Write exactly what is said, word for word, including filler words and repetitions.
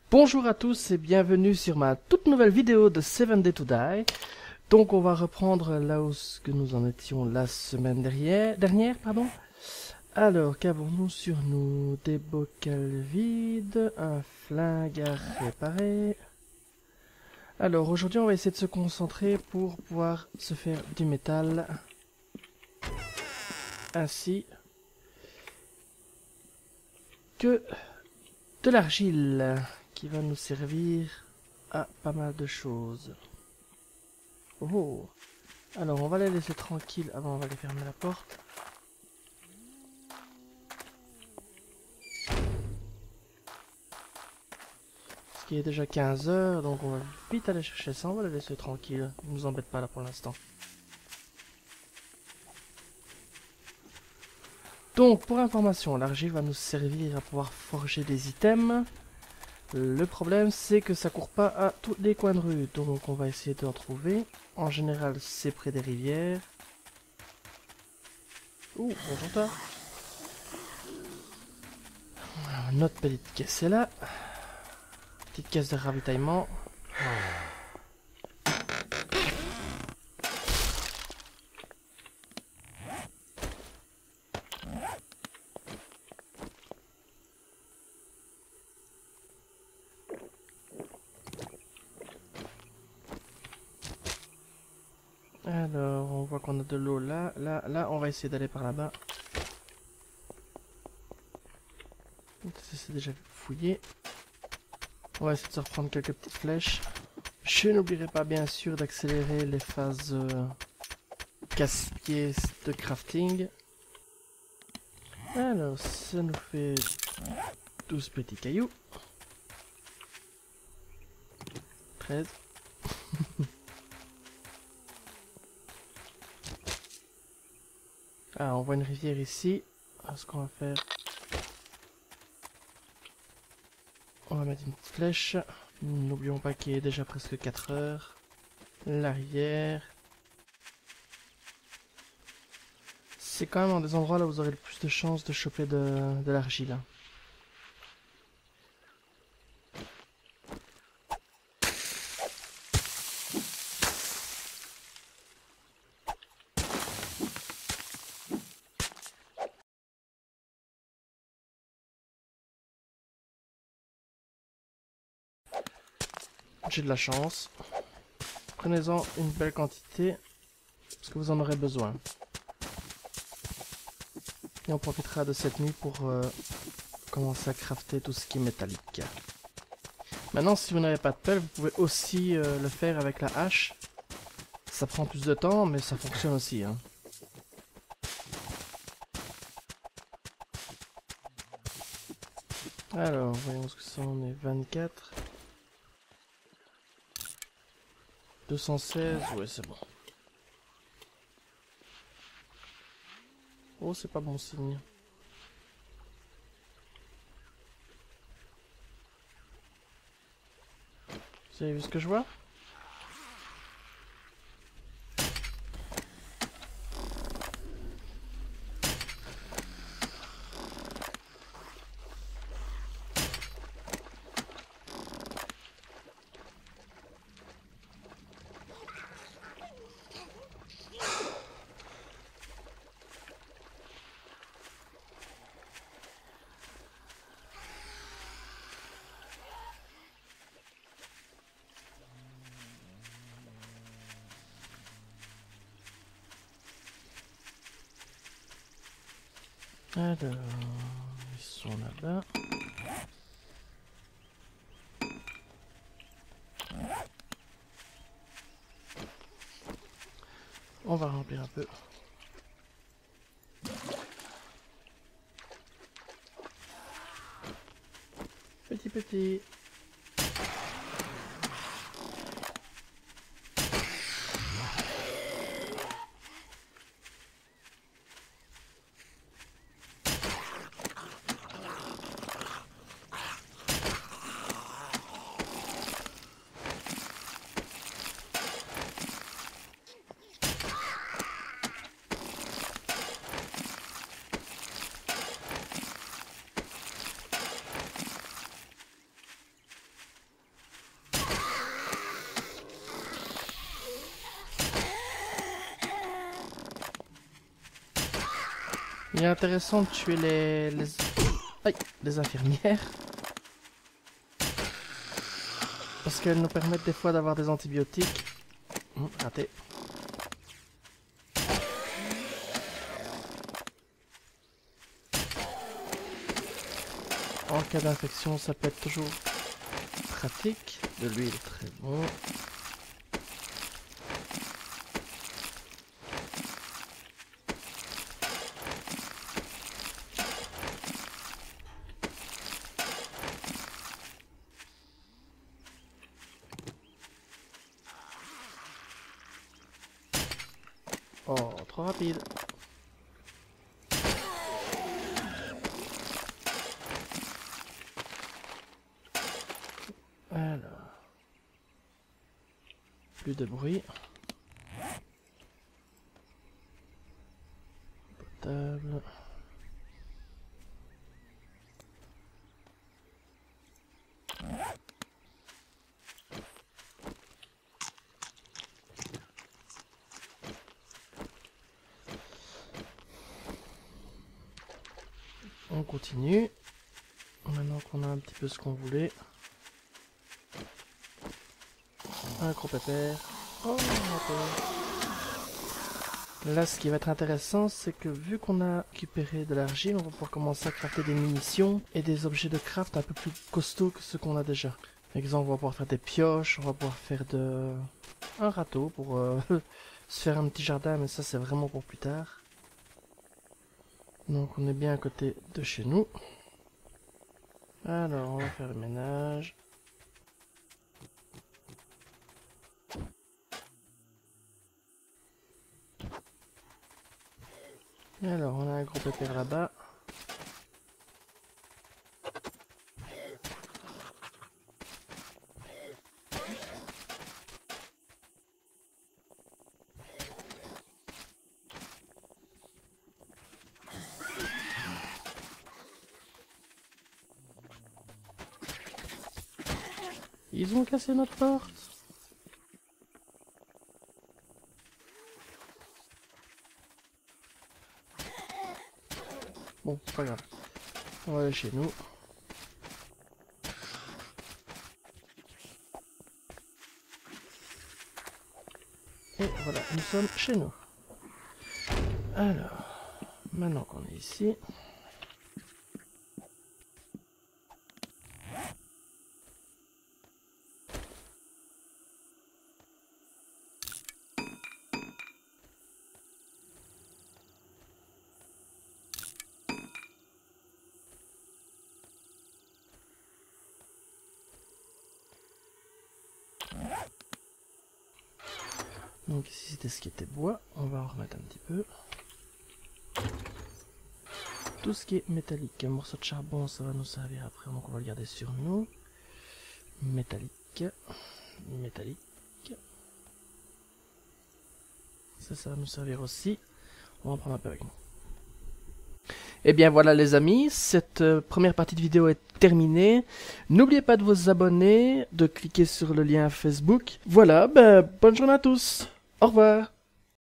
Bonjour à tous et bienvenue sur ma toute nouvelle vidéo de seven Days to Die. Donc on va reprendre là où ce que nous en étions la semaine dernière. dernière pardon. Alors qu'avons-nous sur nous? Des bocals vides, un flingue à réparer. Alors aujourd'hui on va essayer de se concentrer pour pouvoir se faire du métal. Ainsi que de l'argile qui va nous servir à pas mal de choses. Oh. Alors on va les laisser tranquilles avant on va les fermer la porte. Parce qu'il est déjà quinze heures, donc on va vite aller chercher ça, on va les laisser tranquilles. Ne nous embête pas là pour l'instant. Donc pour information, l'argile va nous servir à pouvoir forger des items. Le problème c'est que ça court pas à tous les coins de rue, donc on va essayer d'en trouver. En général c'est près des rivières. Ouh, bonjour toi. Notre petite caisse est là. Petite caisse de ravitaillement. Alors, on voit qu'on a de l'eau là, là, là, on va essayer d'aller par là-bas. C'est déjà fouillé. On va essayer de se reprendre quelques petites flèches. Je n'oublierai pas bien sûr d'accélérer les phases euh, casse-pieds de crafting. Alors, ça nous fait douze petits cailloux. treize. Ah, on voit une rivière ici. Alors, ce qu'on va faire, on va mettre une petite flèche. N'oublions pas qu'il est déjà presque quatre heures. L'arrière. C'est quand même un des endroits là où vous aurez le plus de chances de choper de, de l'argile. J'ai de la chance. Prenez-en une belle quantité, parce que vous en aurez besoin. Et on profitera de cette nuit pour euh, commencer à crafter tout ce qui est métallique. Maintenant, si vous n'avez pas de pelle, vous pouvez aussi euh, le faire avec la hache. Ça prend plus de temps, mais ça fonctionne aussi. Hein. Alors, voyons ce que ça en est. vingt-quatre. deux cent seize, ouais c'est bon. Oh, c'est pas bon signe. Vous avez vu ce que je vois? Alors, ils sont là-bas. On va remplir un peu. Petit petit. Il est intéressant de tuer les... les... Aïe, les infirmières. Parce qu'elles nous permettent des fois d'avoir des antibiotiques. Hum, raté. En cas d'infection, ça peut être toujours pratique. De l'huile, très bon. Oh, trop rapide. Alors. Plus de bruit. Potable. On continue. Maintenant qu'on a un petit peu ce qu'on voulait. Un gros pépère. Oh, là, ce qui va être intéressant, c'est que vu qu'on a récupéré de l'argile, on va pouvoir commencer à crafter des munitions et des objets de craft un peu plus costauds que ceux qu'on a déjà. Par exemple, on va pouvoir faire des pioches, on va pouvoir faire de... un râteau pour euh, se faire un petit jardin, mais ça, c'est vraiment pour plus tard. Donc, on est bien à côté de chez nous. Alors, on va faire le ménage. Et alors, on a un gros pépère là-bas. Ils ont cassé notre porte. Bon, c'est pas grave. On va aller chez nous. Et voilà, nous sommes chez nous. Alors, maintenant qu'on est ici... Donc ici c'était ce qui était bois, on va en remettre un petit peu. Tout ce qui est métallique, un morceau de charbon ça va nous servir après, donc on va le garder sur nous. Métallique, métallique. Ça, ça va nous servir aussi. On va en prendre un peu avec nous. Et bien voilà les amis, cette euh, première partie de vidéo est terminée. N'oubliez pas de vous abonner, de cliquer sur le lien Facebook. Voilà, ben, bonne journée à tous. Au revoir.